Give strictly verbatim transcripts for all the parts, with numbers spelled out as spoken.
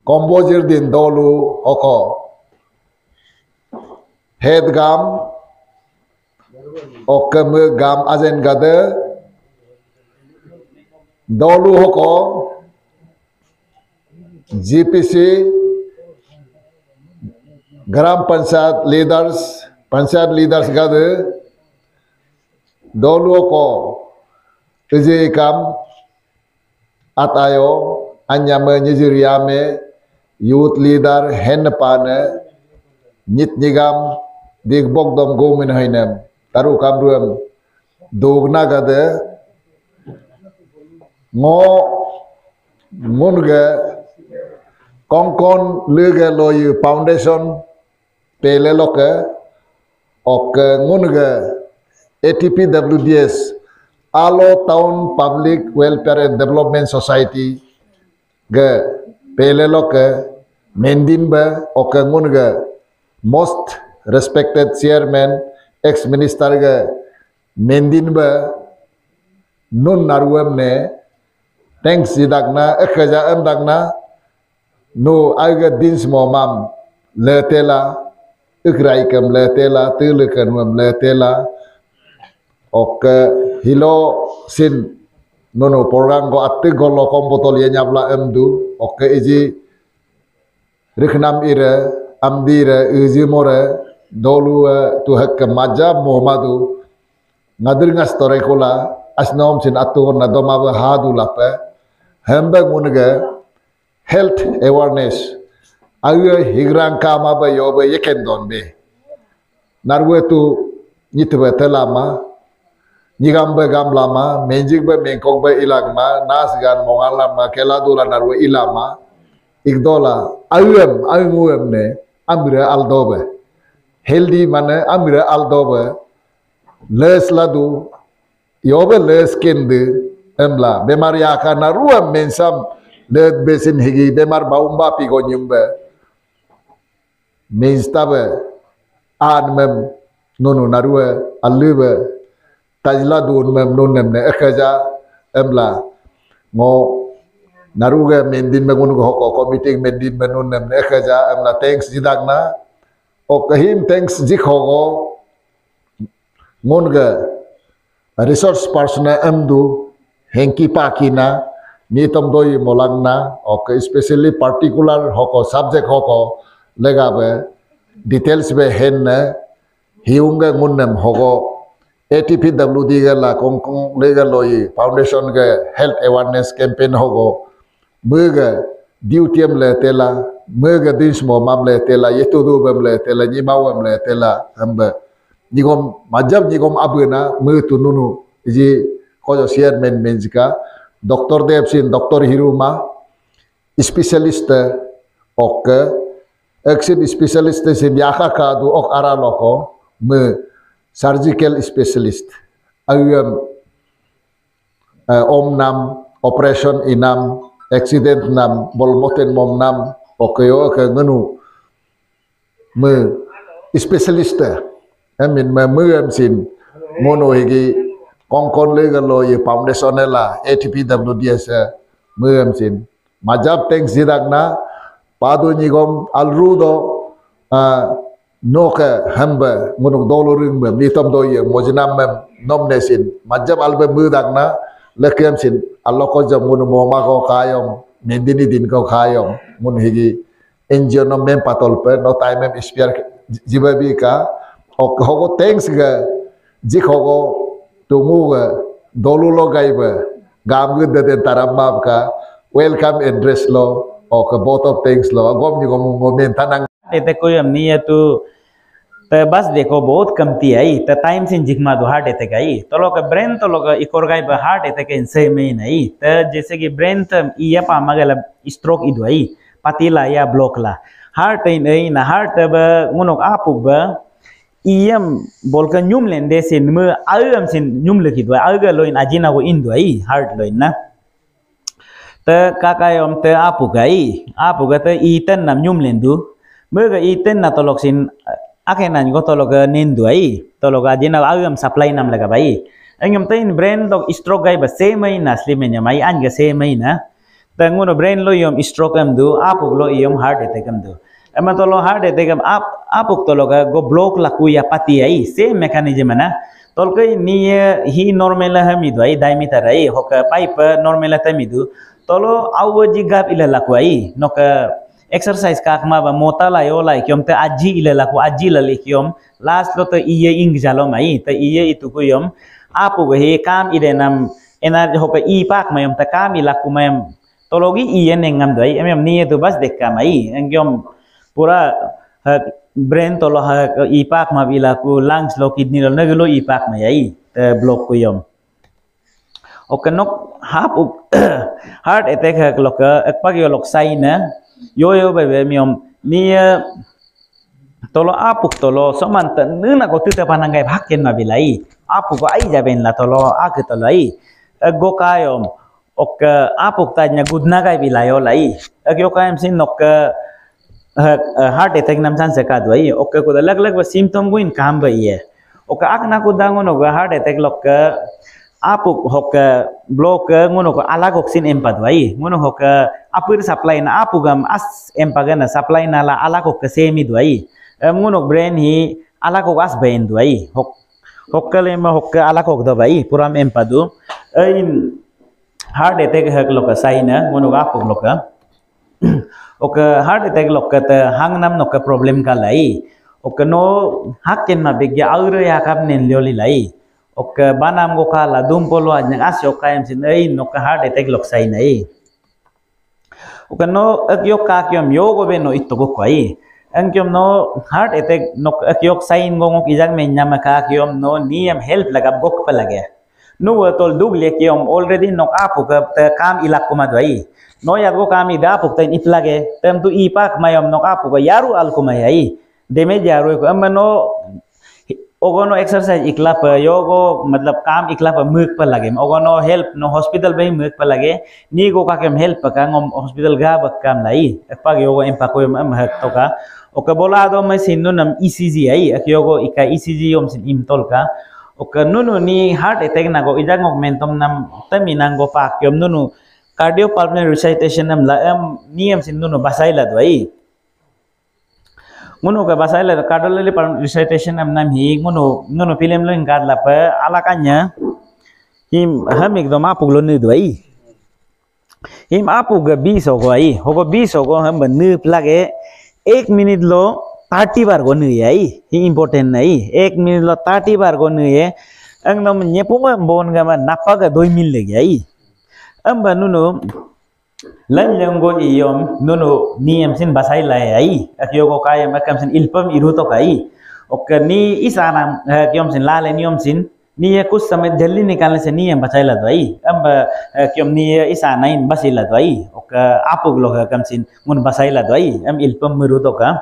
Kombojir din dolu oko head gam oke me gam azen gade dolu hoko G P C Gram Panchayat leaders Panchayat leaders gade dolu hoko ije kam atayo anya menyijiriame youth leader hen pane nit nigam dig bogdom gomin hainem taru kabruam dogna gade ngo munge kongkon lege loy foundation pele loke ok ngunge A T P W D S Alo Town Public Welfare and Development Society ge pele loke mendimba ok ngunge most respected chairman ex minister ge mendinba nun naruam ne thanks idakna ekhaja am dakna no aga dins momam letela ikraikam letela tilekanwam letela ok hilo sin nono program go atte golo kompotol ya nyabla emdu ok iji rikhnam ire amdire iji more dolu tu hak majab muhammadu ngadir ngas torekola asnom sin atur na doma ba hadu lape hembe munge health awareness ayo higrang kama ba yobe yeken don be narwe tu nyitbe telama nyigam ba gam lama menjik ba mengkok ba ilagma nas gan mongalama kela dola narwe ilama igdola ayem ayem ne amira aldobe healthy mane amira aldobe les ladu yobe les kende emla bemar yakana ruam mensam let besin higi bemar baumba pigo nyumbe menstabe admem nono narue alube tajla dun mem nonem ne ekhaja emla ngo naruga mendin mengun hoko committee mendin menonem ne ekhaja emla thanks jidagna o kahim thanks jikhogo ngonga resource person amdu henki pakina nitom doi molangna ok especially particular hoko subject hoko legabe details be hen hiunga ngunnem hoko A T P W D gala kongkong lega loi foundation ge health awareness campaign hoko muga duty am le tela muga dis mo mam le tela yetudu bam le tela nyimawam le tela hamba nigom majab nigom abuna mu tununu iji kojo chairman menjika Doktor Devsin Doktor Hiruma specialist ok exit specialist sin yaka kadu ok araloko me surgical specialist ayam uh, om nam operation inam accident nam bolmoten mom nam okeyo ke ngenu me specialist amin me me sin mono higi kongkon lega lo ye foundation la A T P W D S me sin majab thanks jidagna padu nyigom alrudo uh, noka hamba ngunuk dolo ring mem nitom do ye mojnam mem nomnesin majab albe mudagna lekem sin alloko jam ngun moma ko kayom mendini din ko kayom mun higi enjo no mem patol pe no time mem spiar jibabi ka ok hogo thanks ga jik hogo tumu ga dolo lo gaiba gam gud de taramab ka welcome address lo ok both of thanks lo gom ni gom moment tanang ete कोई हमनी है तो तो बस देखो बहुत कमती आई तो टाइम से जिगमा दो हार्ट अटैक आई तो लोग ब्रेन तो लोग इकोर गाय पर हार्ट अटैक इनसे में नहीं तो जैसे कि ब्रेन तो ये पामा गला स्ट्रोक इधर आई पतीला या ब्लॉक ला हार्ट नहीं ना हार्ट अब मुनोक आपुक ब ईएम बोल कर न्यूम लेंदे से नम आयम से न्यूम लिखित हुआ आगे लोइन अजीना को इंदु आई हार्ट लोइन ना तो काकायम तो आपुक आई आपुक तो ईतन नम न्यूम लेंदु mereka iten na tolok sin akenan go tolok nindu ai tolok ajina agam supply nam laga bai engam tain brain dog stroke gai ba same mai na slim nya mai anja same mai na ta ngono brain lo yom stroke am du apuk lo yom heart attack am du ama tolo heart attack am ap apuk tolo ga go block la ku ya pati ai same mechanism na tol kai ni hi normal ha mi du ai diameter ai hoka pipe normal ta mi du tolo awo jigap ila la ku ai noka exercise kak ma ba mota la yo la kyom te aji ila la ku aji la le kyom last lo te iye ing jalo mai te iye itu ku yom apu ge he kam ide nam enar hoka i pak mayom ta kam ila ku mayam tologi iye nengam dai em ni itu bas dek kamai engyom pura brain tolo ha i pak ma bila ku lungs lo kidney lo naglo i pak ma yai te block ku yom oka nok hap heart attack ha lo ka ek pag yo lok sai na yo yo be be miom ni tolo apuk tolo soman ta nuna ko tuta panangai bhakken ma bilai apuk ko ai jaben la tolo ak tolo ai go kayom ok apuk ta nya gudna kai bilayo lai akyo kaim sin nok heart attack nam san seka doi ok ko lag lag symptom go in kam ba ye ok ak na ko dango no heart attack lok apuk hok block ngono ko alag oxin empa doi ngono hok apur supply na apugam as empa gana supply na la alag ok semi doi ngono brain hi alag ok as bain doi hok hokkale ma hok alag ok do bai puram empa du in heart attack hak loka saina ngono ga pok loka oka heart attack loka ta hangnam noka problem ka lai oka no hakken ma begya aure ya kap nen lioli lai oka banam go kala dum polo ajang asyo kaim sin ei noka heart attack lok saina ei oka no akyo ka kyom yogo be no itogo kwai angkyom no heart attack nok akyo sain go ngok ijang men nyama ka kyom no niam help lagab gok pa lage no tol dug le kyom already nok apu ka kam ilak kuma doi no ya go kam ida apu tain iplage tem tu ipak mayom nok apu ka yaru al kuma yai deme jaru ko amno ogono exercise ikla pa yogo matlab kam ikla pa muk pa lage ogono help no hospital bai muk pa lage ni go ka kem help ka ngom hospital ga bak kam lai pag yogo empa ko am hak to ka oka bola do mai sin no nam E C G ai ak yogo ika E C G yom sin imtol ka oka nunu ni heart attack na go ijang momentum nam taminang go pak yom nunu cardiopulmonary resuscitation nam la am niam sin nunu basaila doi ngono ka basaila cardiopulmonary resuscitation nam nam hi ngono ngono film lo ingkar la pa alakanya him ham ekdom apuk lo ni doi him apuk ga बीस हो गई होgo बीस हो गो हम बनु plage एक minute लो thirty बार go nu yai hi important nai एक मिनट लो thirty बार go nu ye angdom nyepuma bon ga ma napaga doi mil le yai amba nuno lan yang go iyom nuno niam sin basai la yai akyo go kaya makam sin ilpam iruto kai ok ni isana kyom sin la le niom sin ni कुछ समय जल्दी निकालने से नियम बचाई ला दवाई अब क्यों नि इसा नाइन बस इला दवाई ओक आपुग लोग कम सिन मुन बसाई ला दवाई हम इल्पम मुरु तो का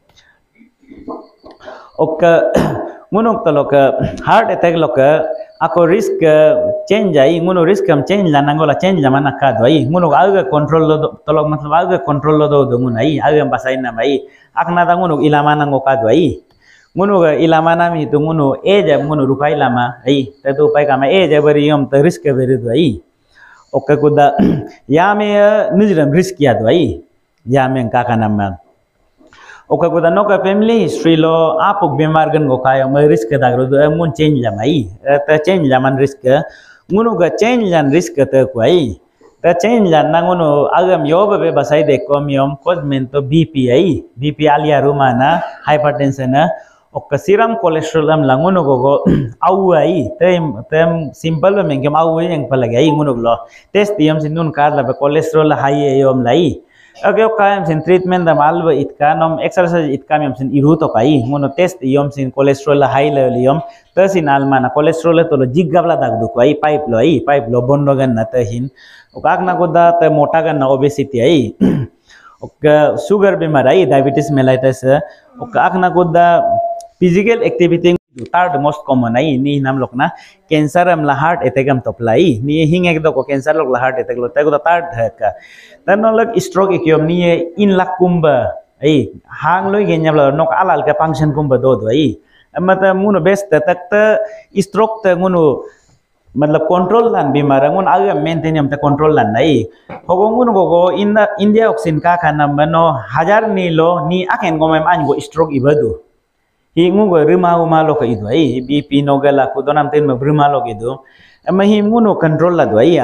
ओक मुनोक तो लोग हार्ट अटैक लोग ako risk change ai muno risk am change la nangola change la mana ka doi muno aga control lo tolok matlab aga control lo do dungun ai aga basai na mai akna da muno ilama nango ka doi muno ga ilama na mi tu muno e ja muno rupai lama ai te tu pai kama e ja bari yom te risk beri doi oka kuda ya me nijram risk ya doi ya me ka kana ma oka kuda no ka family history lo apuk bemar gan go kayo ma risk da gro do mun change la mai ta change la man risk muno ga change lan risk ta ko ai ta change lan nangono agam yoba be basai de komium cosmento bp ai bp alia rumana hypertension oka serum cholesterol am langono go go au ai tem tem simple me ngam au yang palagi ai ngono lo test yam sinun kar la cholesterol high yom lai agyo kayam sin treatment da malba itka nom exercise itka yam sin iru to kai ngono test yom sin cholesterol high level yom tasin almana cholesterol to lo jiggabla dag du kai pipe lo ai pipe lo bonno gan na tahin okak na goda te mota gan na obesity ai oka sugar bemar ai diabetes mellitus okak na goda physical activity third most common ai ni nam lok na cancer am la heart attack am toplai ni hing ek do ko cancer lok la heart attack lo ta ko third ka tan no lok stroke ekyom ni in lak kumba ai hang loi gen nyam lo nok alal ka function kumba do do ai amata muno best tak ta stroke ta muno मतलब control लान बीमार अंगुन आगे maintain यम ते control लान नहीं होगोंगुन गोगो इन इंडिया ऑक्सिन का खाना मनो हजार नी लो नी आकेन गो मेम आन गो स्ट्रोक इबदु हिंगु गो रिमा उमा लो का इदु आई बीपी नोगला को दोनाम तेन में रिमा लो इदु अम हिंगु नो कंट्रोल ला दु आई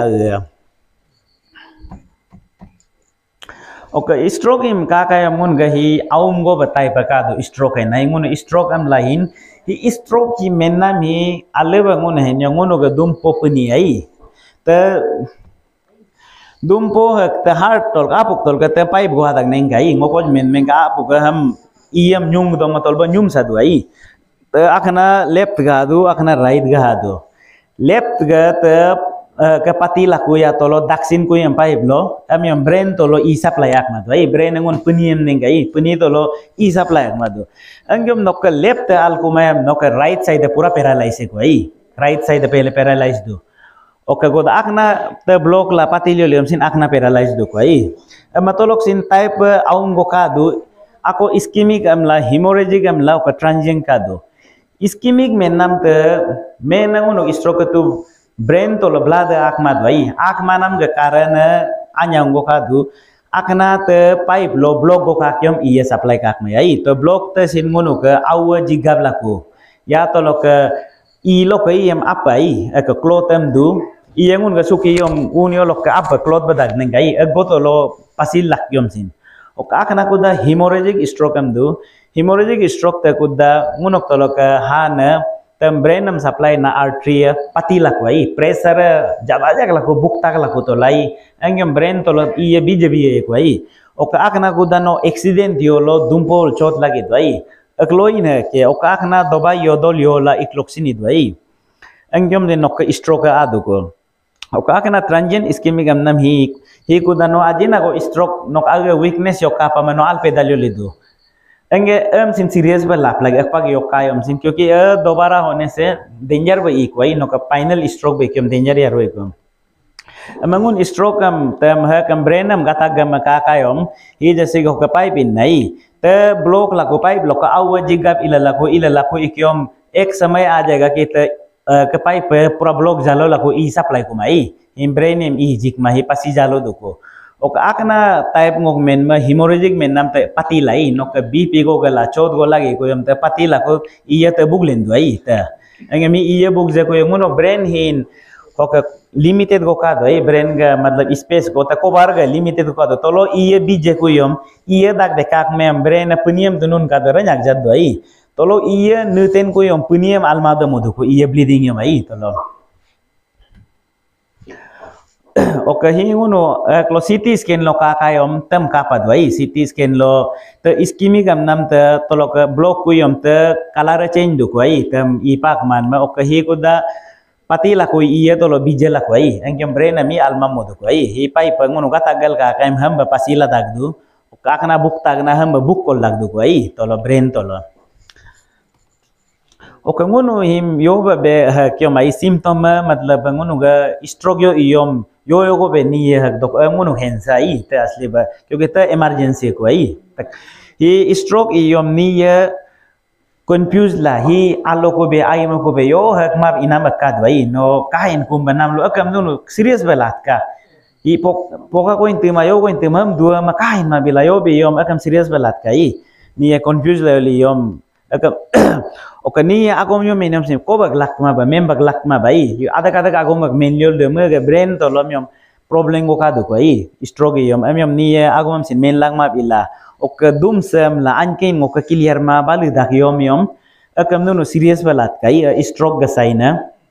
ओके स्ट्रोक इम का का मुन गही आउम गो बताई पका दो स्ट्रोक है नहीं मुन स्ट्रोक अम लाइन ही स्ट्रोक की मेना मी आले बंगुन है न्यंगुन ग दुम पोपनी आई त दुम पो हक त हार्ट तोल का पुक तोल का त पाइप गो हादक नें गाई ngoko men men का पुक हम ईएम न्युंग दो मतल ब न्युम सादु आई त अखना लेफ्ट गा दु अखना राइट गा दु लेफ्ट गा त ke pati laku ya tolo daksin ku yang paip lo am yang brain tolo i supply ak madu ai brain ngon puniem ning gai puni tolo i supply ak madu angum nok left al ku mayam nok right side pura paralyze ku ai right side pele paralyze do oka god akna te block la pati lo lem sin akna paralyze do ku ai matolok sin type aung go ka do ako ischemic am la hemorrhagic am la ka transient ka do ischemic men nam te men ngon stroke tu brain to lo blood akma doi akma nam ga karan anyang go kadu akna te pipe lo block go kakyam iya supply kak mai ai to block te sin ngono ke awa jigab laku ya to lo ke i lo ke yam apai ke klotem du iya ngun ga suki yom unio lo ke apa klot badag neng gai e go to lo pasil lak yom sin o akna ku da hemorrhagic stroke am du hemorrhagic stroke te ku da ngunok to lo ke hana tem brain nam supply na artery pati laku ai pressure jaba jaga laku bukta laku to lai angem brain to lo iye bije biye ku ai oka akna ku dano accident yo lo dumpol chot lagi to ai akloi ne ke oka akna doba yodol yo la ikloxini do ai angem de nok stroke adu ko oka akna transient ischemic am nam hi hi ku dano ajina go stroke nok aga weakness yo ka pa mano al pedalio lidu एंगे एम सिन serious बे लाप लगे अकपा के योकाय M सिन क्योंकि अ दोबारा होने से डेंजर बे इक वही नोका फाइनल स्ट्रोक बे कम डेंजर यार होय कम अमंगुन स्ट्रोक कम तम है कम ब्रेन हम गता गम का कायम ही जैसे को पाइप इन नहीं त ब्लॉक ला को पाइप ब्लॉक आव जिगप इला ला को इला ला को इकम एक समय आ जाएगा कि त के पाइप पूरा ब्लॉक जालो ला को ई सप्लाई को माई इन ब्रेन एम ई जिक मा ही पसी जालो दुको ओक आकना type ngok men ma hemorrhagic men nam te pati lai nok bp go gala chod go lagi ko yam te pati la ko iya te buglen do ai ta angami iya bug je ko yam no brain hin ok limited go ka do ai brain ga matlab space go ta ko bar ga limited ko do tolo iya bi je ko yam iya dak de kak mem brain puniem dunun ka do ranyak jad do ai tolo iya nuten ko yam puniem alma do modu ko iya bleeding yam ai tolo oke hi uno klo C T scan lo ka kayom tem kapad wai C T scan lo te ischemic am nam te tolo ke block ku yom te color change du wai tem ipak man ma oke hi ko da pati la ko iya tolo bije la wai engem brain mi alma modu wai hi pai pengun ka tagal ka kaim ham ba pasila dagdu ka kana buk tagna ham ba buk kol dagdu wai tolo brain tolo oke ngono him yo ba be kyo mai symptom matlab ngono ga stroke yo yom yo yo को बे नहीं है तो मुनु हेंसा ही ते असली बा क्योंकि ते emergency को आई ही स्ट्रोक यम नहीं है कंफ्यूज ला ही आलो को बे आई को बे यो हक मा इना मक्का दवाई नो का इन कुम बनाम लो अकम नो सीरियस बेलात का ही पोक पोका को इंते मा यो को इंते हम दुआ मा का इन मा बिला यो बे यम अकम सीरियस बेलात का ही नहीं है कंफ्यूज ला यम अकम oke ni agom yo menam sim ko bag lak ma ba mem bag lak ma bai ada kata agom bag men yo de me ga brain to lom yom problem go ka du ko ai stroke yom am yom ni agom sim men lang ma bila oke dum sem la ankin go ka clear ma bali dak yom yom akam no serious balat kai stroke ga sign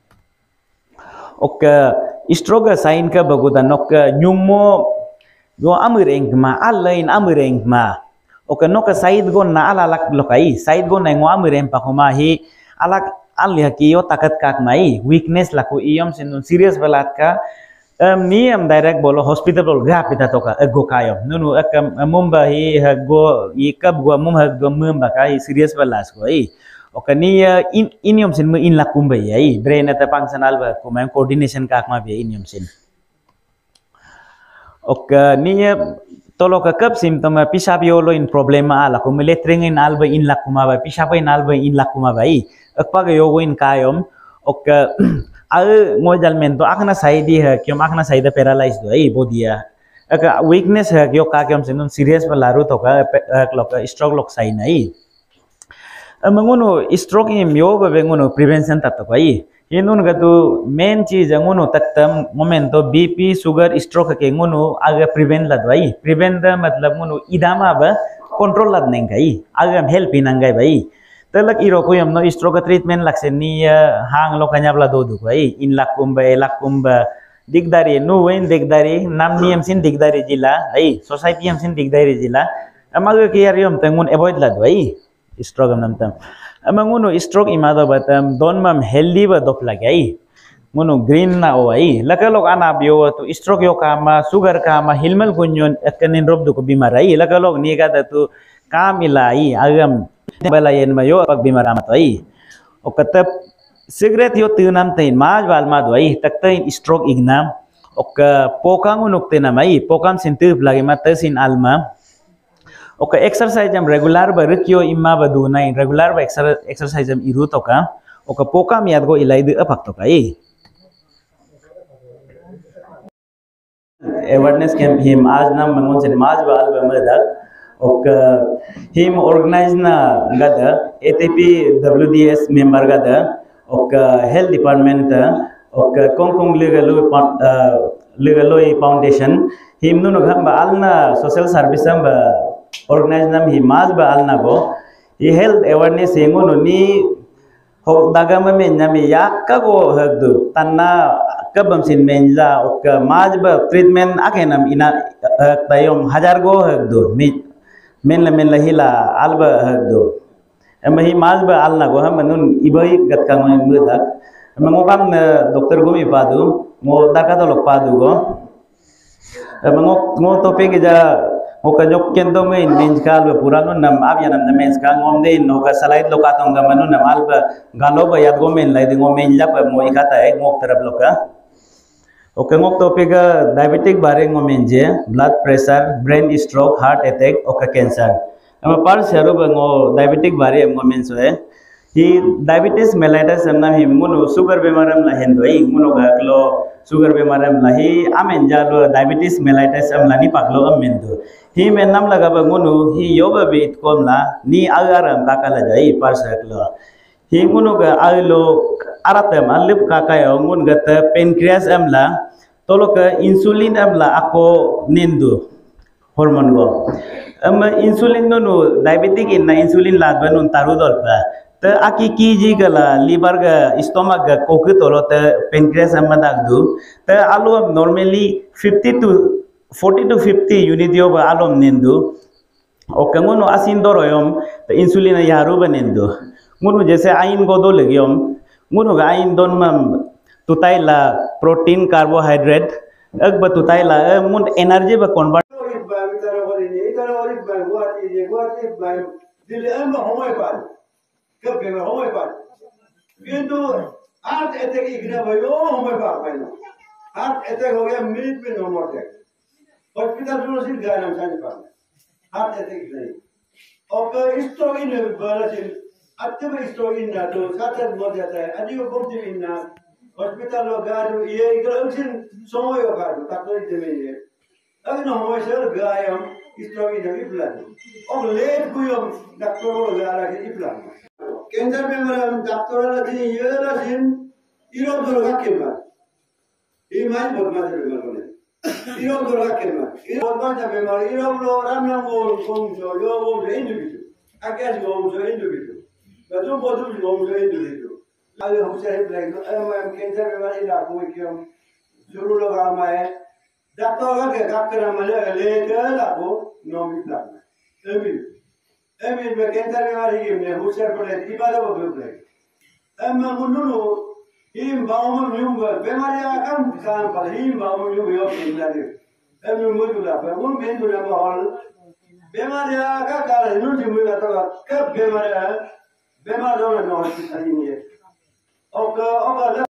oke stroke ga sign ka bagudan nok nyumo yo amreng ma alain amreng ma oke no ka side gon na ala lak lokai side gon na ngwa mirem pa kuma hi alak al ya ki yo takat kak mai weakness laku iom sin serious balat ka um ni am direct bolo hospital bol ga pita to ka go kayom nunu akam mumba hi go i kab go mum ha go mumba ka hi serious balas ko ai oke ni in inium sin mu in lakum bai ai brain ta functional ba kuma coordination kak ma be inium sin oke ni tolo ka kap symptom pisap yo lo in problema ala ko meletring in alba in lakuma ba pisap in alba in lakuma ba i akpa yo in kayom ok al ngojal men to akna saidi ha kyom akna saida paralyzed do ai bodia aka weakness ha kyo ka kyom sin serious pa laru to ka klok stroke lok sai nai amangono stroke im yo ba bengono prevention tat to ai yenun ga tu main cheez ngono taktam momento bp sugar stroke ke ngono aga prevent la dai prevent da matlab ngono idama ba control lad neng kai aga help inangai bai telak iro ko yam no stroke treatment laksen ni hang lo kanya bla do du kai in lakum ba lakum ba digdari no wen digdari nam niam sin digdari jila ai society am sin digdari jila amaga ke yar yom tangun avoid la dai stroke nam tam amanguno stroke imado batam don mam healthy ba dop lagai ngono green na o ai lakalok ana bio to stroke yo kama sugar kama hilmal kunyon akanin rob du ko bimarai lakalok ni ga tu kamilai agam balayen mayo pag bimara matoi o katap cigarette yo tunam tain maj wal ma doi taktain stroke ignam ok pokang unuk tenamai pokam sintu lagi matasin alma ok exercise jam regular ba rikyo imma ba du nai regular ba exercise jam iru to ka ok pokam yad go ilai de apak to kai awareness camp him आज नाम मंगोन से माज बाल बमदक ok him organize na gada atp wds member gada ok health department ok kong kong legal legal foundation him nu no gam ba alna social service am ba organize nam hi maz ba alna go hi health awareness hengo no ni ho dagam me nyami yakka go hagdu tanna kabam sin menja ok maz ba treatment akenam ina tayom hajar go hagdu mi men la men la hila alba hagdo ama hi maz ba alna go ham nun ibai gat kang mu dak ama ngo kam dokter go mi padu mo daka to lok padu go ama ngo ngo tope ge ja ngo ka jok kendo me mens kal ba purano nam ab yanam na mens ka ngom de no ka salait loka to ngam nu nam alba galo ba yad go men lai de ngo men la ba mo ikata e ngok tarap loka oke ngok topik diabetic bare ngomenje blood pressure brain stroke heart attack oke cancer ama par sharu bango diabetic bare ngomen so hai hi diabetes mellitus amna hi muno sugar bemaram la hendo hi muno gaklo sugar bemaram la hi amen jalo diabetes mellitus amla ni paklo amendo hi men nam laga ba muno hi yoba bit komla ni agaram kakala jai par shaklo hi muno ga alo aratem alip kakaya ngun gata pancreas amla tolok insulin amla ako nindu hormone go am insulin no diabetic in na insulin ladba nun taru dolpa ta aki kiji gala liver ga stomach ga koku tolo ta pancreas amma dagdu ta alu normally fifty to forty to fifty unit yo ba alom nindu o kangono asin doroyom ta insulin yaru ba nindu ngunu jese ain godo legiom ngunu ga ain don mam tutai la protein carbohydrate ag ba tutai la mun energy ba convert heart attack इग्ना भयो होमे बाप मैनो heart attack हो गया minute में no मोर take hospital में सिर्फ गाना चाहिए पास हार्ट अटैक नहीं और स्ट्रोक इन बरसिन अत्ते में स्ट्रोक इन ना तो साथ मर जाता है अजी को कम दिन ना हॉस्पिटल लो गाड़ो ये इधर उसिन समय हो गाड़ो ताकि दे में ये अगर ना होमे सर गायम स्ट्रोक इन भी प्लान और लेट कोई डॉक्टर को गाड़ा के प्लान कैंसर में मरा डॉक्टर वाला थी ये वाला दिन इरोग दुर्गा के बाद ये माय बदमाश बीमार बने इरोग दुर्गा के बाद इरोग बदमाश बीमार इरोग लो राम नाम वो कौन जो यो वो जो इंडिविजुअल आगे जो वो जो इंडिविजुअल बच्चों को जो वो जो इंडिविजुअल आज हम से है ब्लैक हम कैंसर बीमार इलाज को क्यों शुरू लगा मैं डॉक्टर का के काम करना मले लेकर आपको नो भी प्लान है Emin be kentar be mari imne husar pade ibada bo be amma mununu im baum yum be mari akam kan par im baum yum yo pinlade emin mudula be mun bendula ba hol be mari aka kala nu jimu ga to ka be mari be mari no no hospital ni oka oka